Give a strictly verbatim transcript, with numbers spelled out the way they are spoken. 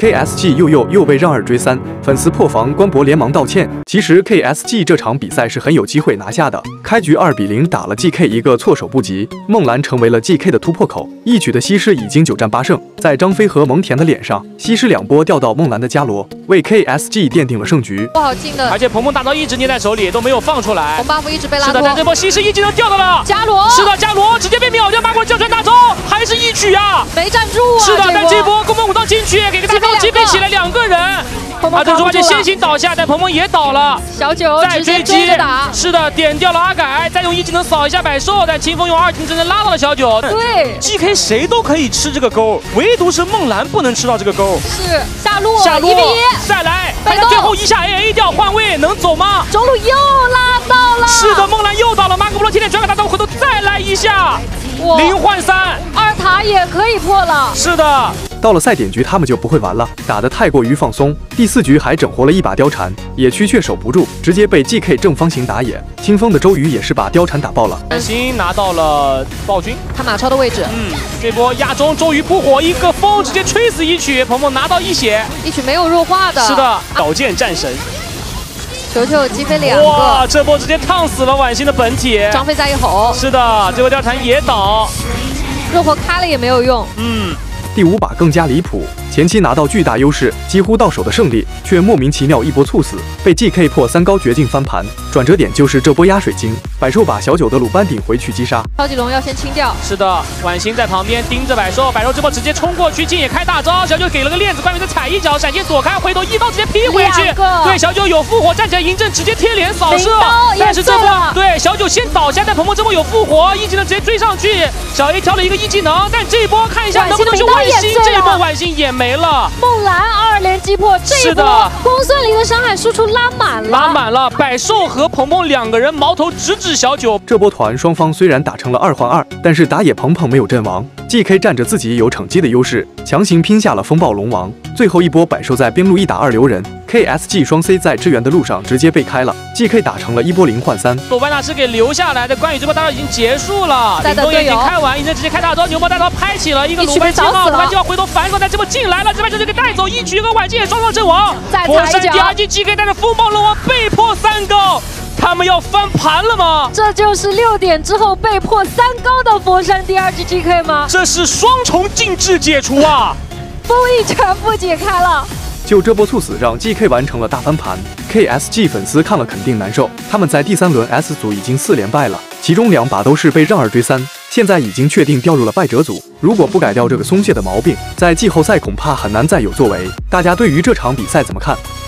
K S G 又又又被让二追三，粉丝破防，官博连忙道歉。其实 K S G 这场比赛是很有机会拿下的，开局二比零打了 G K 一个措手不及，梦蓝成为了 G K 的突破口。一局的西施已经九战八胜，在张飞和蒙恬的脸上，西施两波掉到梦蓝的伽罗，为 K S G 奠定了胜局。 不好进的， 而且鹏鹏大招一直捏在手里，都没有放出来。 红 buff 一直被拉脱。 是的，但这波西施一技能掉到了伽罗。 是的，伽罗直接被秒掉，马过叫出来大招，还是一曲啊， 没站住啊。 是的，但这波宫本武藏进去给个大招击飞起来两个人。阿特猪八戒先行倒下，但鹏鹏也倒了。 小九再追击， 打是的，点掉了阿改，再用一技能扫一下百兽，但清风用二技能真正拉到了小九。 对 ，G K 谁都可以吃这个钩，唯独是梦蓝不能吃到这个钩。 是下路， 下路一 v 一， 再来，但他最后一下 A A 掉换位能走吗？ 中路又拉到了。 是的，梦蓝又倒了，马可波罗天天转个大招，回头再来一下，零换三， 二塔也可以破了。 是的。 到了赛点局，他们就不会玩了，打得太过于放松。第四局还整活了一把貂蝉，野区却守不住，直接被 G K 正方形打野。清风的周瑜也是把貂蝉打爆了。 蓝星拿到了暴君， 看马超的位置。 嗯，这波压中，周瑜扑火，一个风直接吹死一曲，鹏鹏拿到一血， 一曲没有弱化的。 是的，宝剑战神。 球球击飞两个， 哇，这波直接烫死了婉星的本体。 张飞再一吼。 是的，这波貂蝉也倒， 热火开了也没有用。 嗯。 第五把更加离谱，前期拿到巨大优势，几乎到手的胜利，却莫名其妙一波猝死，被 G K 破三高绝境翻盘。转折点就是这波压水晶，百兽把小九的鲁班顶回去击杀。 超级龙要先清掉。 是的，婉星在旁边盯着百兽，百兽这波直接冲过去，近野开大招，小九给了个链子，关羽再踩一脚，闪现躲开，回头一刀直接劈回去。对，小九有复活，站起来嬴政直接贴脸扫射，但是这波对小九先倒下，但鹏鹏这波有复活，一技能直接追上去，小 A 挑了一个一技能，但这一波看一下能不能去万星，这一波万星也没了。 梦蓝二连击破，这一波公孙离的伤害输出拉满了， 拉满了，百兽和鹏鹏两个人矛头直指小九。 这波团双方虽然打成了二换二，但是打野鹏鹏没有阵亡 ，G K 占着自己有惩击的优势，强行拼下了风暴龙王。最后一波百兽在边路一打二留人 ，K S G 双 C 在支援的路上直接被开了 ，G K 打成了一波零换三。 索班纳是给留下来的，关羽这波大招已经结束了，领东也已经开完，嬴政直接开大招，牛魔大招拍起了一个鲁班七号，鲁班七号回头反手，但这波进来了，这边就给带走，一曲和婉星也双双阵亡。火山第二季 G K 带着风暴龙王被迫三高。他们要翻盘了吗？ 这就是六点之后被迫三高的佛山第二季 G K 吗？ 这是双重禁制解除啊！ 封印全部解开了。 就这波猝死让 G K 完成了大翻盘 ，K S G 粉丝看了肯定难受。他们在第三轮 S 组已经四连败了，其中两把都是被让二追三，现在已经确定掉入了败者组。如果不改掉这个松懈的毛病，在季后赛恐怕很难再有作为。大家对于这场比赛怎么看？